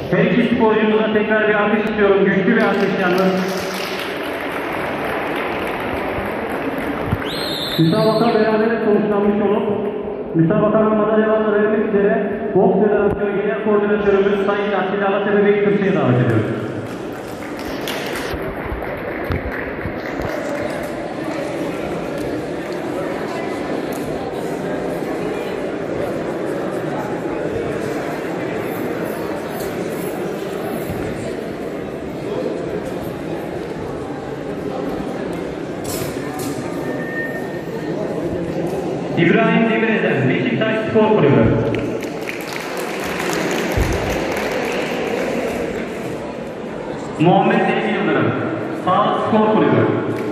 Her iki sporcumuza tekrar bir alkış istiyorum. Güçlü bir alkış yalnız. Müsabaka berabere sonuçlanmış olup müsabakanın madalyalarını vermek üzere Boks Federasyonu Genel Koordinatörümüz Sayın Atilla Alatepe Bey kürsüye davet ediyoruz. İbrahim Demirel, Beşiktaş Spor Kulübü. Muhammed Zeki Yıldırım, Sağlık Spor Kulübü.